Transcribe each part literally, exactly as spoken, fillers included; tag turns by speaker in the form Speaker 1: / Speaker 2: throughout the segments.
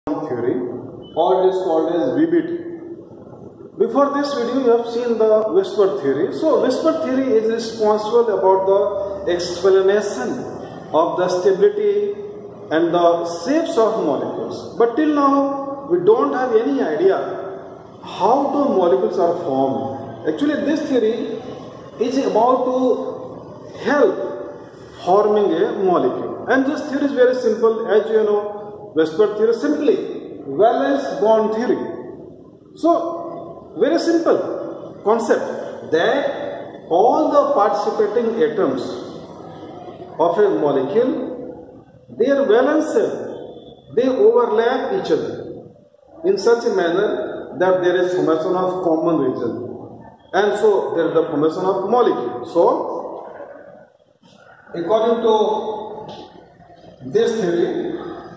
Speaker 1: theory, or it is called as V B T. Before this video you have seen the whisper theory. So whisper theory is responsible about the explanation of the stability and the shapes of molecules. But till now we don't have any idea how the molecules are formed. Actually this theory is about to help forming a molecule. And this theory is very simple, as you know, whisper theory simply valence bond theory. So very simple concept that all the participating atoms of a molecule, their valence shell, they overlap each other in such a manner that there is formation of common region, and so there is the formation of molecule. So according to this theory,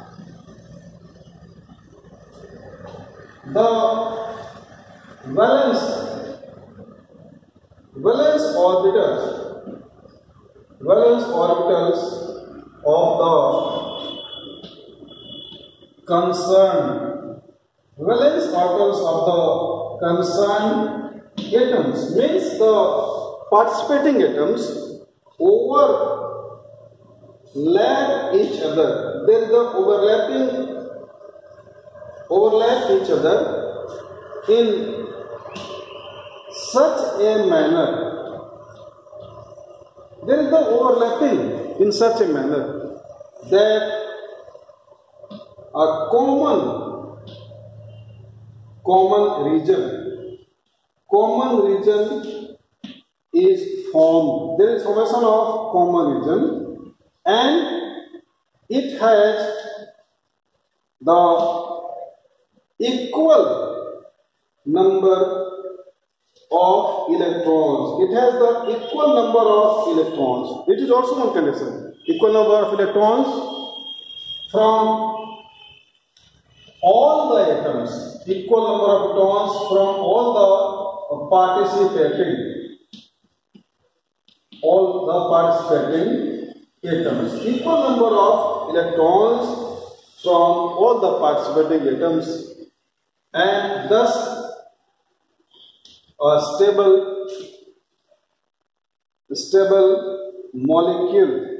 Speaker 1: the valence valence orbitals valence orbitals of the concerned valence orbitals of the concerned atoms means the participating atoms overlap each other. There is the overlapping overlap each other in such a manner, there is the overlapping in such a manner that a common common region common region is formed. There is formation of common region, and it has the equal number of electrons. It has the equal number of electrons. It is also one condition. Equal number of electrons from all the atoms. Equal number of electrons from all the participating. All the participating atoms. Equal number of electrons from all the participating atoms, and thus a stable stable molecule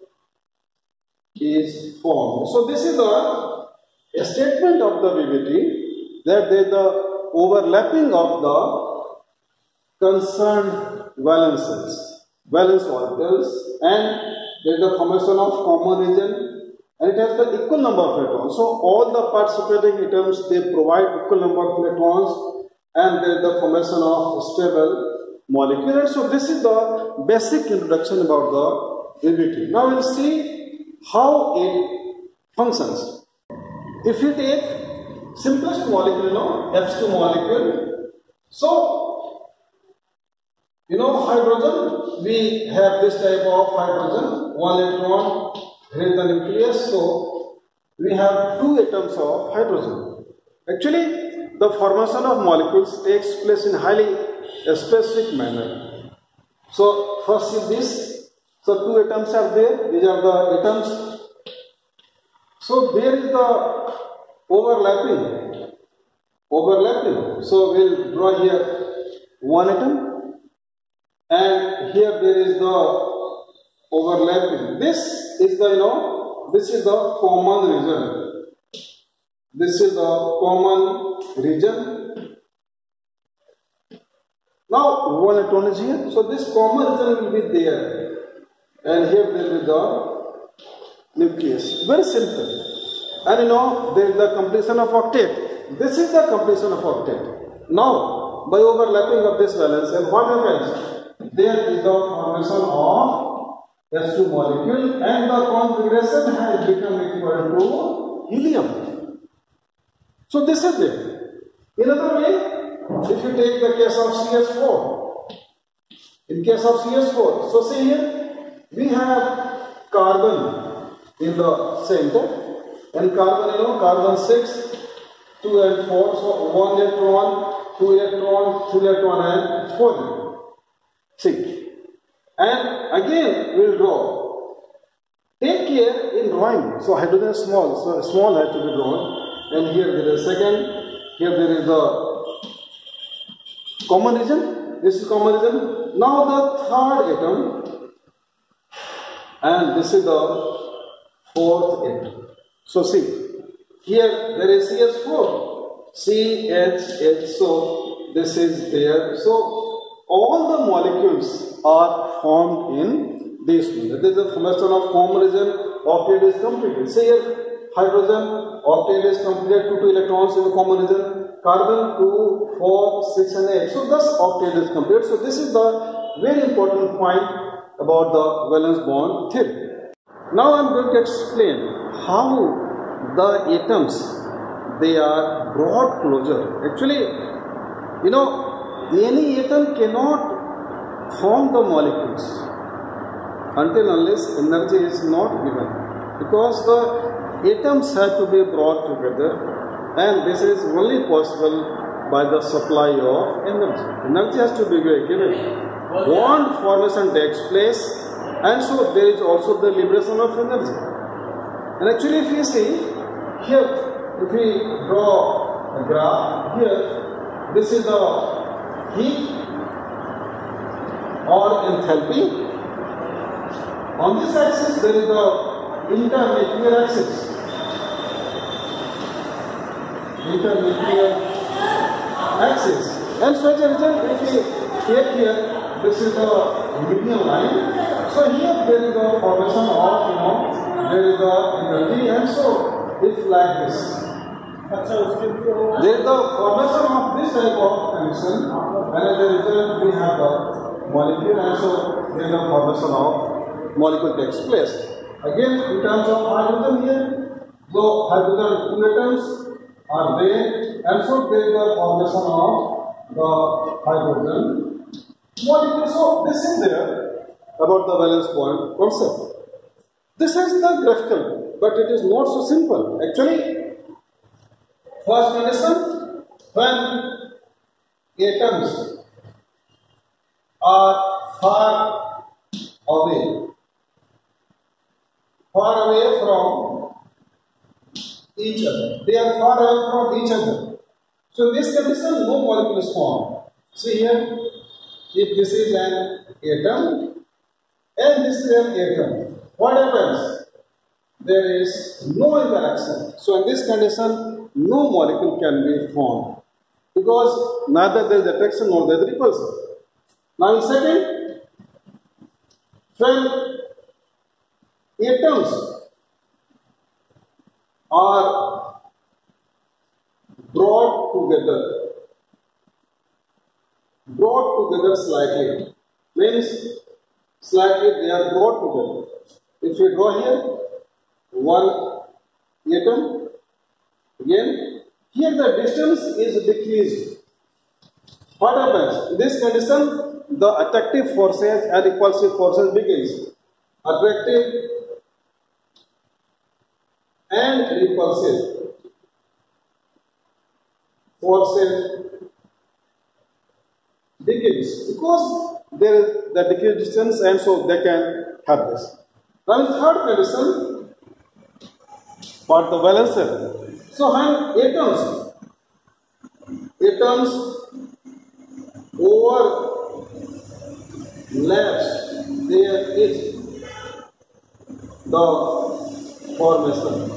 Speaker 1: is formed. So this is the a statement of the V B T, that there is the overlapping of the concerned valences, valence orbitals, and there is the formation of common region, and it has the equal number of electrons. So all the participating atoms, they provide equal number of electrons, and there is the formation of stable molecule. And so this is the basic introduction about the V B T. Now we will see how it functions. If you take simplest molecule, you know, H two molecule. So you know hydrogen, we have this type of hydrogen, one electron in the nucleus, so we have two atoms of hydrogen. Actually, the formation of molecules takes place in highly specific manner. So first is this. So two atoms are there. These are the atoms. So there is the overlapping. Overlapping. So we'll draw here one atom, and here there is the overlapping. This is the, you know, this is the common region. This is the common region. Now one electron is here. So this common region will be there, and here there will be the nucleus. Very simple. And you know, there is the completion of octet. This is the completion of octet. Now by overlapping of this valence, and what happens? There is the formation of H two molecule, and the configuration has become equal to helium. So this is it. In other way, if you take the case of C H four, in case of C H four, so see here, we have carbon in the center, and carbon, you know, carbon six, two and four, so one electron, two electron, two electron, and four electron. See. And again we will draw. Take care in drawing. So hydrogen is small, so small has to be drawn. and here there is second, here there is the common region, this is common region. Now the third atom, and this is the fourth atom. So see, here there is C H four, C H H, so this is there. So all the molecules are formed in this one. That is the formation of common region, octet is completed. See here, hydrogen, octet is completed, two, two electrons in the common region, carbon two, four, six and eight. So thus octet is completed. So this is the very important point about the valence bond theory. Now I am going to explain how the atoms, they are brought closer. Actually, you know, any atom cannot form the molecules until unless energy is not given, because the atoms have to be brought together, and this is only possible by the supply of energy. Energy has to be given. Bond formation takes place, and so there is also the liberation of energy. And actually, if you see here, if we draw a graph here, this is the heat or enthalpy. On this axis, there is the internuclear axis. Internuclear axis. And so as a result, if we take here, this is the median line. So here there is the formation of, you know, there is the energy, and so it's like this. There is the formation of this type of connection, and as a result we have the molecule, and so there is the formation of molecule takes place. Again, in terms of hydrogen here, so hydrogen two atoms are there, and so there is the formation of the hydrogen molecule. So this is there about the valence bond concept. This is the graphical, but it is not so simple. Actually, first condition, when atoms are far away, far away from each other, they are far away from each other. So in this condition, no molecule is formed. See here, if this is an atom and this is an atom, what happens? There is no interaction. So in this condition, no molecule can be formed, because neither there is attraction nor there is repulsion. Now in second, when atoms are brought together, brought together slightly, means slightly they are brought together. If we draw here one atom, again here the distance is decreased. What happens? In this condition, the attractive forces and repulsive forces begins. Attractive and repulsive forces begins, because there is the decreased distance, and so they can have this. Now in third condition, for the valence. So when atoms, atoms overlaps, there is the formation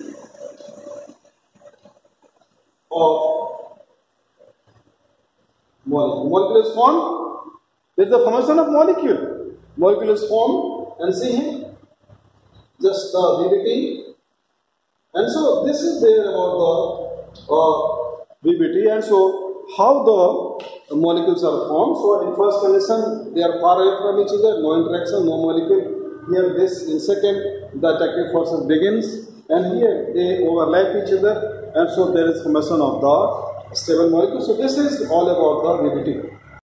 Speaker 1: of molecule. Molecule is formed. There is the formation of molecule. Molecule is formed, and see here, just the V B T. And so this is there about the uh, V B T, and so how the molecules are formed. So in first condition, they are far away from each other, no interaction, no molecule. Here this in second, the attractive forces begins, and here they overlap each other, and so there is formation of the stable molecule. So this is all about the V B T.